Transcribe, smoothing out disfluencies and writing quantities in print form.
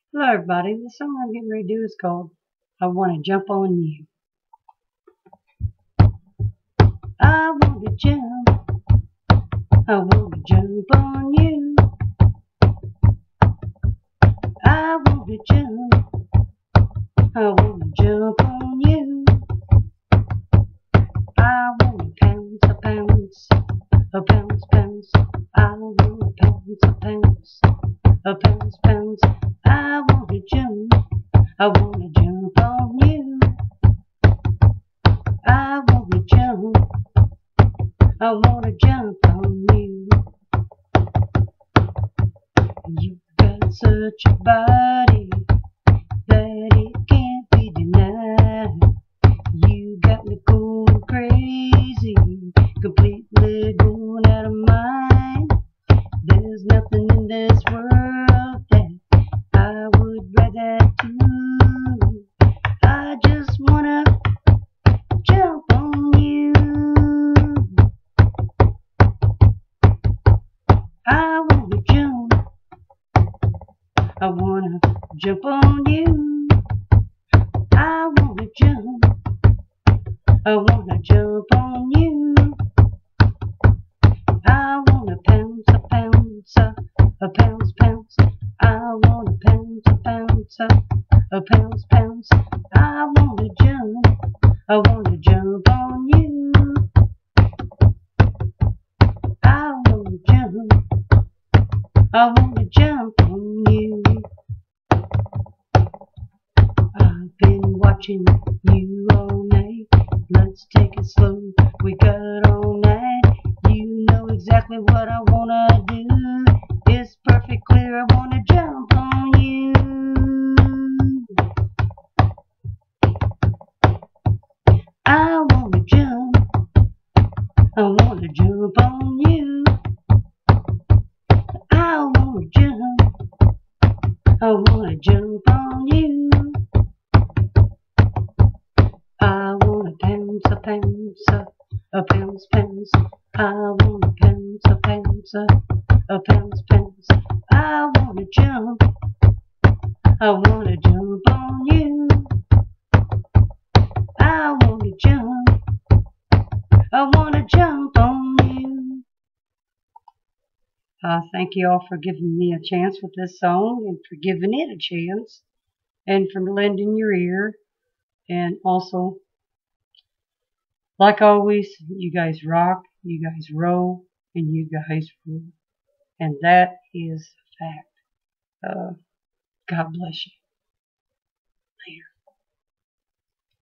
Hello everybody, the song I'm getting ready to do is called I Want to Jump on You. I want to jump, I want to jump on you. I want to jump, I want to jump on you. I want to pounce, a pounce, a pounce, pounce. I want to pounce, a pounce, a pounce, pounce. I want to jump, I want to jump on you. I want to jump, I want to jump on you. You got such a body that it can't be denied. You got me going crazy, completely going out of mind. There's nothing in this world that I would rather do. I just wanna jump on you. I wanna jump, I wanna jump on you. I wanna jump, I wanna jump on you. I wanna pounce, a pounce, a pounce, pounce. I wanna pounce, a pounce, a pounce, pounce. I wanna jump, I wanna jump on you. I wanna jump, I wanna jump on you. I've been watching you all night. Let's take it slow, we got all night. You know exactly what I wanna do. It's perfect clear, I wanna jump on you. I wanna jump, I wanna jump on you. I wanna jump, I wanna jump on you. I wanna pounce, a pounce, a pounce, pounce. I wanna pounce, a pounce, a pounce, pounce. I wanna jump, I wanna jump on you. I wanna jump, I wanna jump on you. Thank you all for giving me a chance with this song and for giving it a chance and for lending your ear. And also, like always, you guys rock, you guys roll, and you guys rule. And that is a fact. God bless you. Later.